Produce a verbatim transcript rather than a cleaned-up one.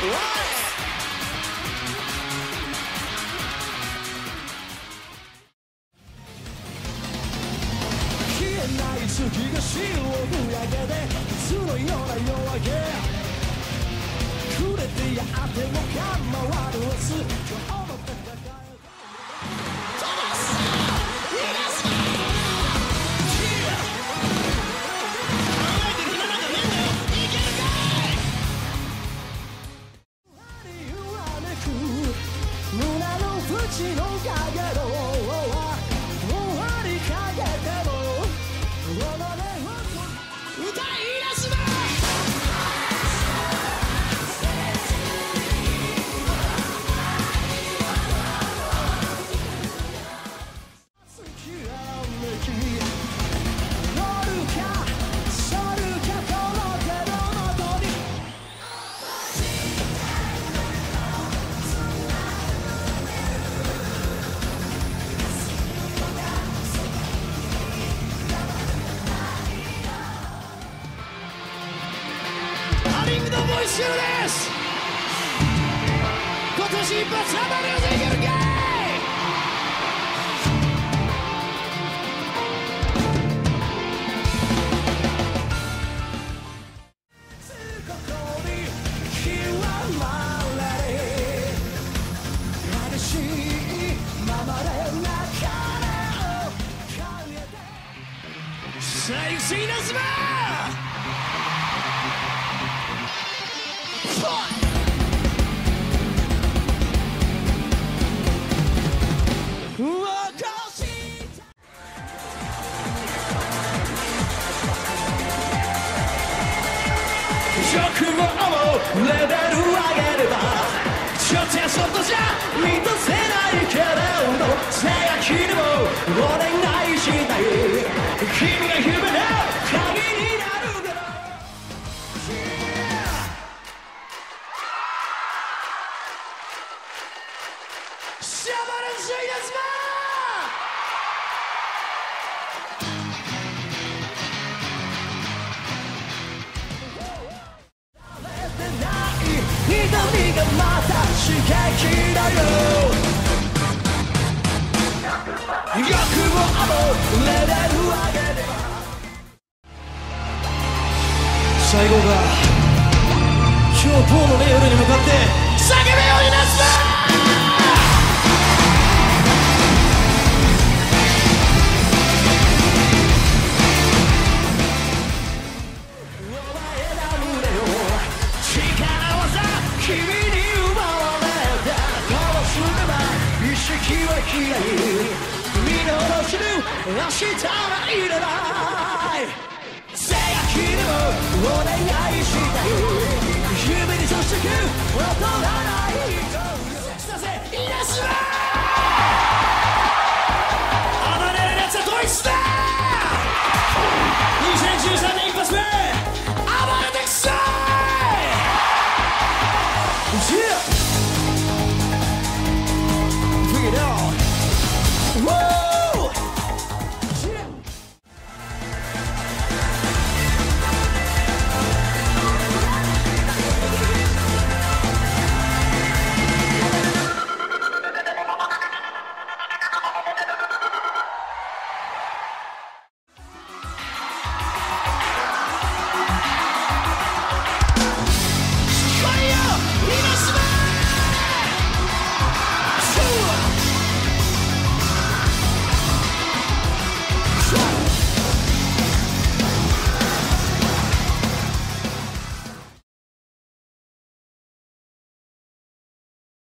月が芯をふやけていつのような夜明けくれてやっても構わぬ明日今日も戦え飛ばす逃がすな考えてる暇なんかねえんだよいけるかい言わめく胸の淵の影の終わりかけても歌い出すなリングのボイスシューです今年一発ハマるぜいけるかいここに極まれ激しいままで流れを変えて最後シーナスマー欲望をレベル上げればちょっとやそっとじゃ満たせないけれど手がきでもお願いしたい君が夢の鍵になるだろうシャバレンシーですま瞳がまた刺激だよ欲望もレベル上げれば最後が今日今日のね夜に向かって叫べようになった